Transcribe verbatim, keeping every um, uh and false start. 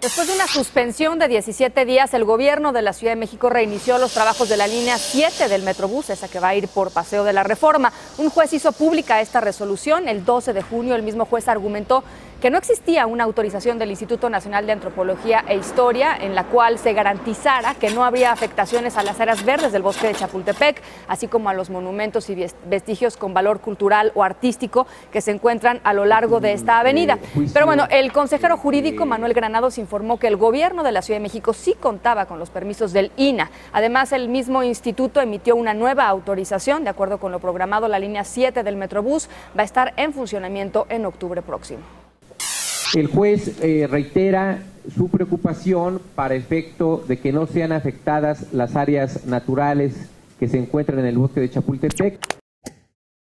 Después de una suspensión de diecisiete días, el gobierno de la Ciudad de México reinició los trabajos de la línea siete del Metrobús, esa que va a ir por Paseo de la Reforma. Un juez hizo pública esta resolución. El doce de junio, el mismo juez argumentó que no existía una autorización del Instituto Nacional de Antropología e Historia en la cual se garantizara que no habría afectaciones a las áreas verdes del bosque de Chapultepec, así como a los monumentos y vestigios con valor cultural o artístico que se encuentran a lo largo de esta avenida. Pero bueno, el consejero jurídico Manuel Granados informó que el gobierno de la Ciudad de México sí contaba con los permisos del I N A. Además, el mismo instituto emitió una nueva autorización. De acuerdo con lo programado, la línea siete del Metrobús va a estar en funcionamiento en octubre próximo. El juez eh, reitera su preocupación para efecto de que no sean afectadas las áreas naturales que se encuentran en el bosque de Chapultepec.